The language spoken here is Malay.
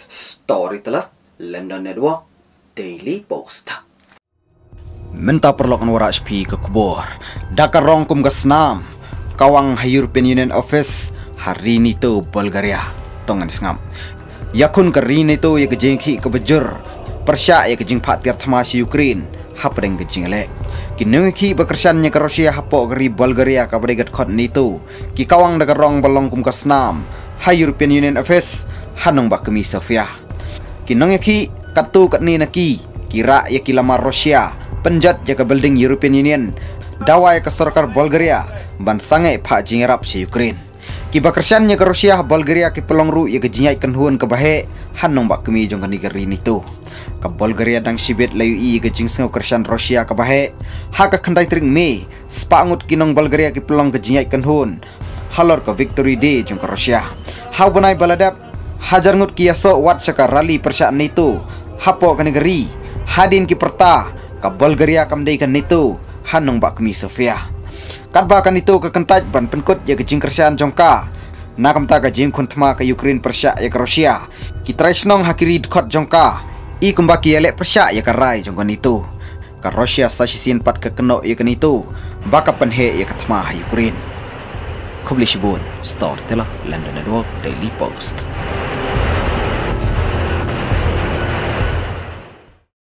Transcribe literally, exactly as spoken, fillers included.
Story telah London Network Daily Post. Minta perlokan warak sepi ke kubur. Dakar rongkum ke senam. Kawang European Union Office hari ni tu Bulgaria. Tongan sengam. Yakun ke rini tu ya kejengki ke bejur. Persyak ya kejeng patir tamasi Ukraine. Hapadeng kejeng elek. Kinungki bekersannya ke Rusia hapok keri Bulgaria ke beregat kot ni tu. Ki kawang dakar rong balongkum ke senam. European Union Office hanong bak kemi Sofia. Kinungki katu kat ni naki. Kira ya kilama Rusia. Penjat ya ke building European Union. Dawai ke serkar Bulgaria. Ban sangai pak jingerap si Ukraine. Ki bakersannya ke Rusia Bulgaria ki pelongru ya ke jingai kenhuan ke bahe. Hanong bak kemi jong kani keri ni tu. Ke Bulgaria dang sibet layu i ke jing sengau kersan Rusia ke bahe. Ha ke kendai tering me. Sepangut kinong Bulgaria ki pelong ke jingai kenhuan. Halor ke Victory Day jong ke Rusia. Hau benai baladap. Hajar ngut ki yaso wat saka rally persaan itu. Hapo ke negeri. Hadin ki perta. Ke Bulgaria kamdai kan itu. Hanong bak kemi Sofia. Kadba kan itu ke kentaj ban penkut ya ke jing kersan jongka. Nakam ta ke jing kuntma ke Ukraine persyak ya ke Rusia. Ki tresnong hakiri dkot jongka. I kumbaki elek persyak ya ke rai jongkan itu. Ke Rusia sasisin pat ke kenok ya kan itu. Baka penhe ya ke tma Ukraine. Kubli Shibun, Story telah London Network Daily Post.